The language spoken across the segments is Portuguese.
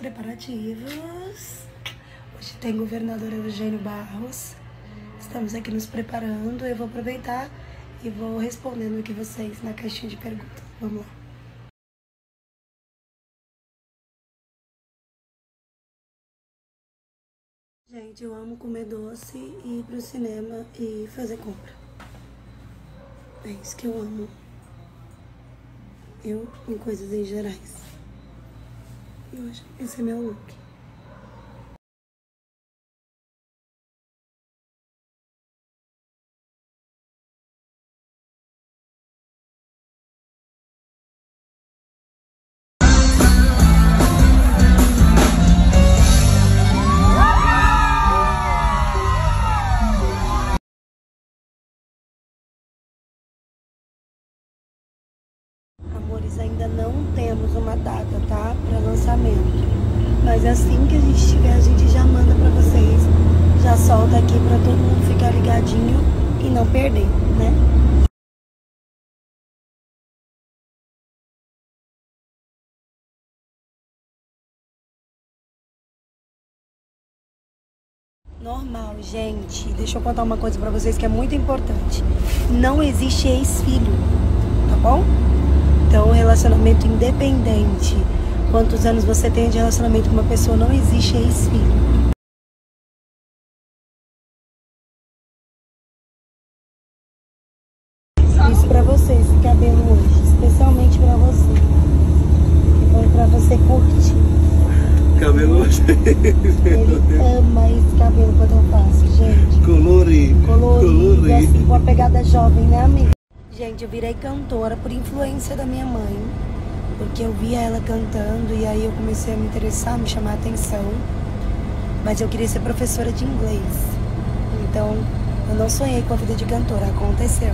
preparativos. Hoje tem governador Eugênio Barros. Estamos aqui nos preparando. Eu vou aproveitar e vou respondendo aqui vocês na caixinha de perguntas. Vamos lá. Gente, eu amo comer doce e ir pro cinema e fazer compra. É isso que eu amo. Eu em coisas em gerais. Eu acho que esse é meu look. Amores, ainda não temos uma data, tá? Para lançamento. Mas assim que a gente tiver, a gente já manda pra vocês. Já solta aqui pra todo mundo ficar ligadinho e não perder, né? Normal, gente. Deixa eu contar uma coisa pra vocês que é muito importante. Não existe ex-filho, tá bom? Então, relacionamento independente. Quantos anos você tem de relacionamento com uma pessoa, não existe ex-filho. Isso pra você, esse cabelo hoje. Especialmente pra você. Então, pra você curtir. Cabelo hoje. Ele ama esse cabelo quando eu faço, gente. Colorido, assim, com a pegada jovem, né, amiga? Gente, eu virei cantora por influência da minha mãe, porque eu via ela cantando e aí eu comecei a me interessar, me chamar a atenção. Mas eu queria ser professora de inglês. Então, eu não sonhei com a vida de cantora, aconteceu.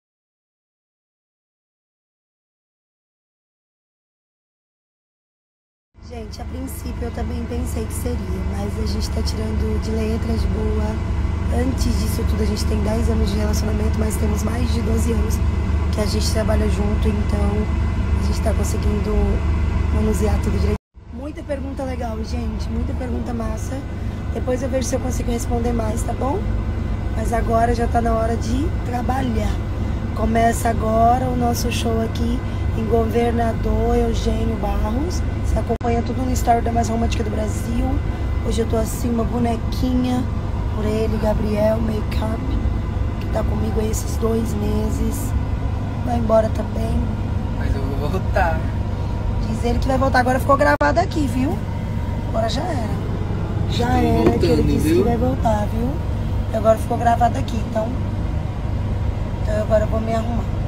Gente, a princípio eu também pensei que seria, mas a gente tá tirando de letra, de boa. Antes disso tudo, a gente tem 10 anos de relacionamento, mas temos mais de 12 anos que a gente trabalha junto, então a gente tá conseguindo manusear tudo direito. Muita pergunta legal, gente, muita pergunta massa. Depois eu vejo se eu consigo responder mais, tá bom? Mas agora já tá na hora de trabalhar. Começa agora o nosso show aqui em Governador Eugênio Barros. Você acompanha tudo no story da Mais Romântica do Brasil. Hoje eu tô assim, uma bonequinha por ele, Gabriel Makeup, que tá comigo aí esses 2 meses. Vai embora também. Mas eu vou voltar. Diz ele que vai voltar. Agora ficou gravado aqui, viu? Agora já era. Já era voltando, que ele disse, viu? que vai voltar, viu? E agora ficou gravado aqui, então agora eu vou me arrumar.